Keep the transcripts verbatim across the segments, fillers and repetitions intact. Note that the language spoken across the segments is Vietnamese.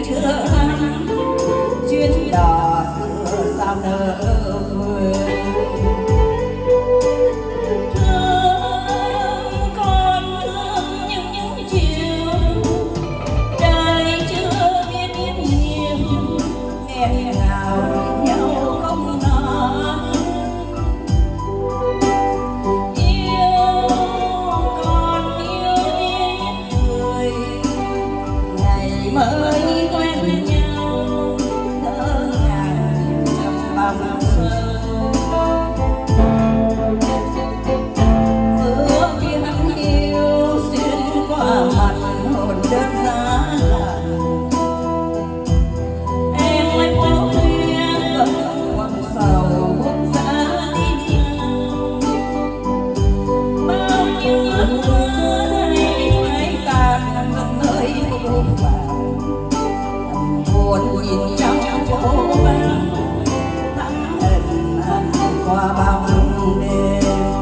chưa anh chuyến đò xưa sao nỡ quên. Thương con thương những những chiều đời chưa biết biết nhiều nghẹn ngào nhau không nói. Yêu con yêu biết người ngày mới quen nhau ngỡ ngàng trong bóng sâu. Ước biết yêu xuyên qua mặt hồn đơn giá lạnh. Em lại phố khuya vẫn quăng sầu buốt giá tim nhau. Bao nhiêu ước mơ này mãi tàn gần nơi vô vàng. Buồn nhìn trong phố vắng thắm ẩn hận qua bóng đêm.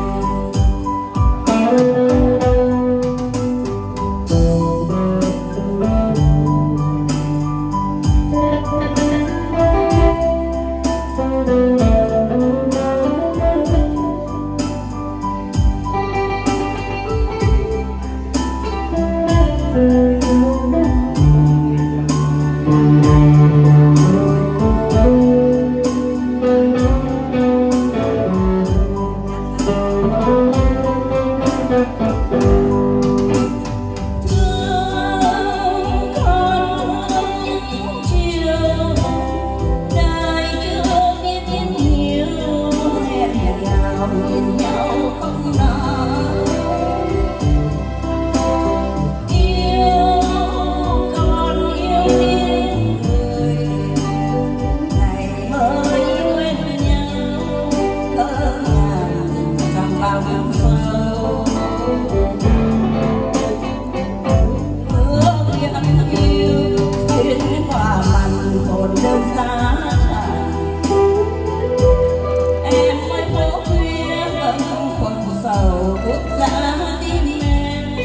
Nhìn nhau không nói. Yêu con yêu tiếng người ngày mới quen nhau ngỡ ngàng trong bóng sâu. Ước biết yêu xuyên qua màn hồn đơn giá. Em mới phố khuya vẫn quăng sầu buốt giá tim em.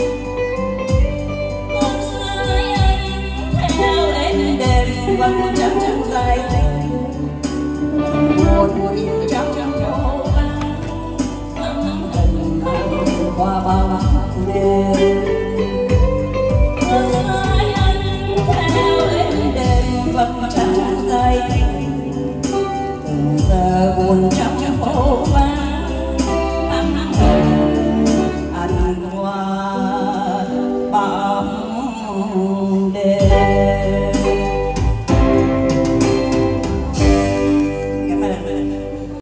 Cuộc sống anh theo em đêm vẫn trắng trắng dài tình. Một nhìn trong trong phố vắng thắm ẩn hận qua bóng đêm. Cuộc sống anh theo em đêm vẫn trắng dài tình. Giờ buồn trong phố vắng thắm ẩn hận qua bóng đêm.